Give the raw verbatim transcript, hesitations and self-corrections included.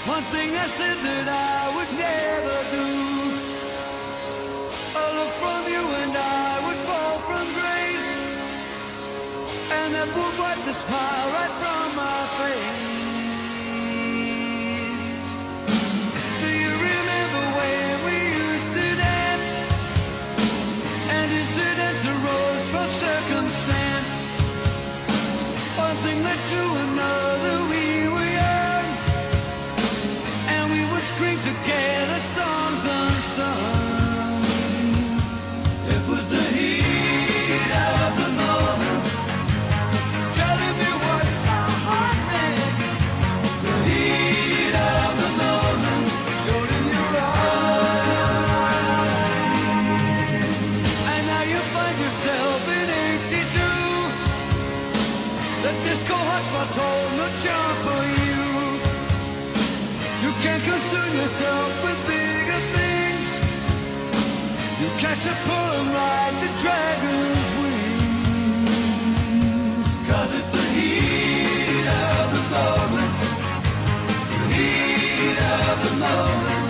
One thing I said that I would never do. A look from you and I would fall from grace, and that would wipe the smile right from my face. Do you remember when we used to dance, and incidents arose from circumstance? One thing led to another, we were young, and we would scream together songs unsung. It was the heat of the moment, telling me what my heart meant. The heat of the moment showed in your eyes, and now you find yourself in eighty-two. The disco hotspots hold no charm for you. You can't concern yourself with bigger things. You catch a pull and ride the dragon's wings. 'Cause it's the heat of the moment, the heat of the moment.